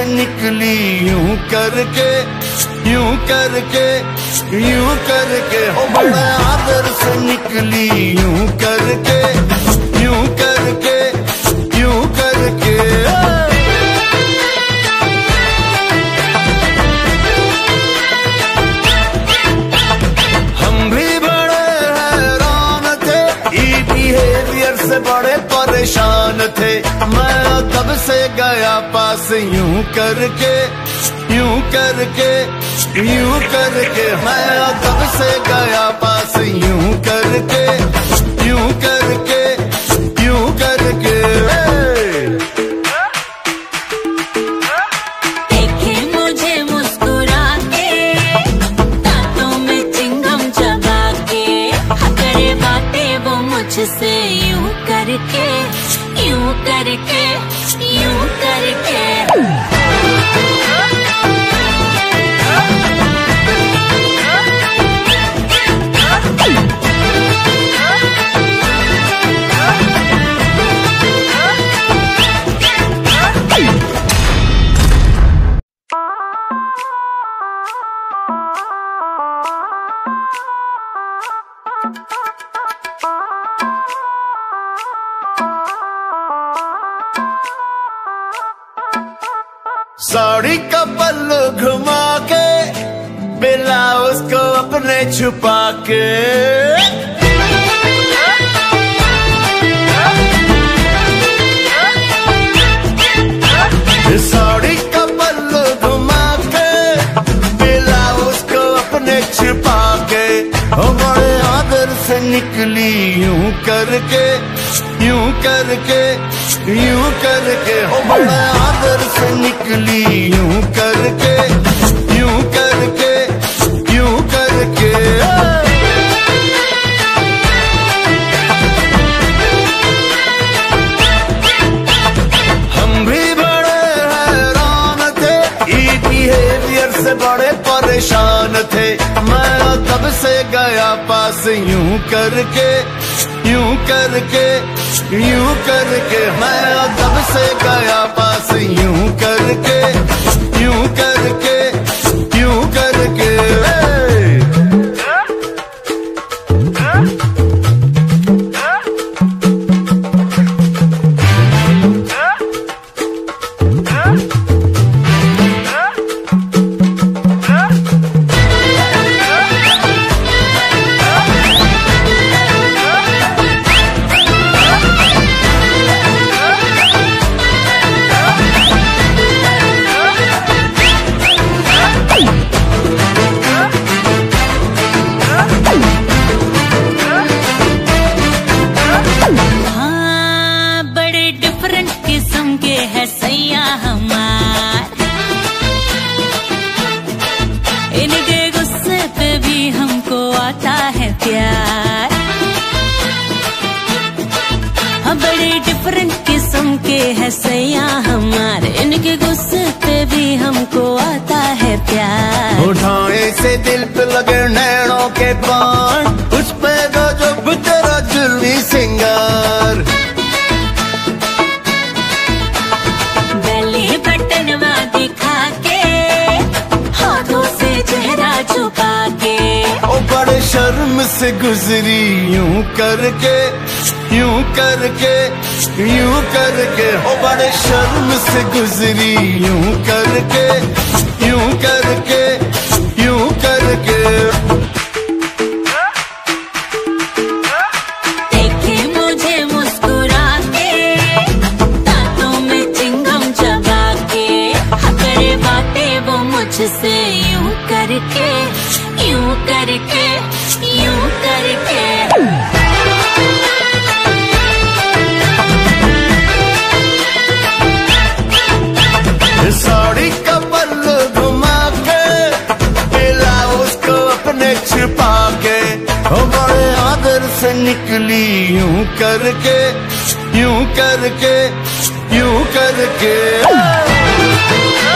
निकली यूं करके यूं करके यूं करके, हो बड़ा आदर से निकली यूं करके यूं करके यूं करके। हम भी बड़े हैरान थे, ई बिहेवियर से बड़े परेशान थे। मैं तब से गया पास यूं करके यूं करके यूं करके, मैं तब से गया पास यूं करके यूं करके यूं करके। देखे मुझे मुस्कुरा के, दांतों में चिंगम चबा के, करे बातें वो मुझसे यूं करके यूं करके यूं करके। साड़ी का पल्लू घुमा के, ब्लाउज को अपने छुपा के, साड़ी का पल्लू घुमा के, ब्लाउज को अपने छुपा के, हो बड़े आदर से निकली यूं करके यूं करके यूं करके, हो बड़ा आदर से निकली यूं करके यूं करके यूं करके। हम भी बड़े हैरान थे, ई बिहेवियर से बड़े परेशान थे। मैं तब से गया पास यूं करके यूं करके यूं करके, मैं तब से गया पास यूं करके यूं करके यूं करके। बड़े डिफरेंट किस्म के है सैया हमारे, इनके गुस्से पे भी हमको आता है प्यार। उठाए से दिल पे लगे नैनों के बाण, उस पे गजब तेरा जुल्मी सिंगार। बेली बटनवा दिखा के, हाथों से चेहरा छुपा के, ओ बड़े शर्म से गुजरी यूं करके यूं करके यूं करके, ओ बड़े शर्म से गुजरी यूं करके यूं करके यूं करके। देखे मुझे मुस्कुरा के, दांतों में चिंगम चबा के, करे बातें वो मुझसे यूं करके यूं करके यूं करके। साड़ी का पल्लू घुमा के, ब्लाउज को अपने छुपा के, हो बड़े आदर से निकली यूं करके यूं करके यूं करके।